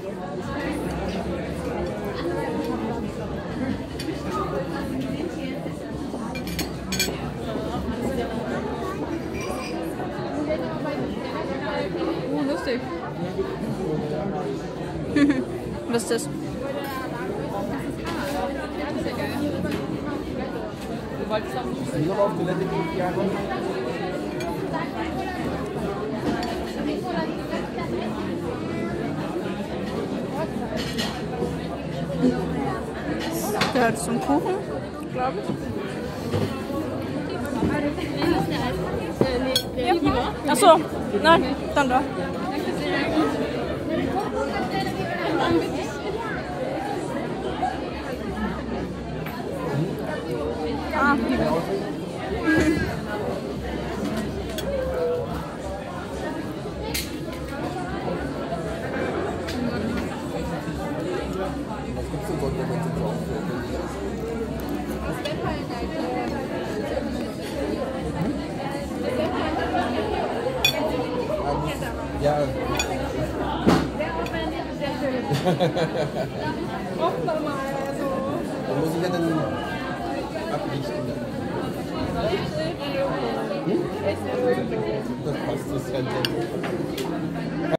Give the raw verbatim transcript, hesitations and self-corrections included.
Uh, lustig. Was ist das? Du wolltest auch nicht. Sind noch auf Toilette gehen, ja. Gehört zum Kuchen, glaube ich. Ja. Ach so, nein, dann da. Ah, Was gibt's denn sonst, wenn man sich aufhört? Ja. Da muss ich ja dann ablichten. Hm? Das passt, das ist ja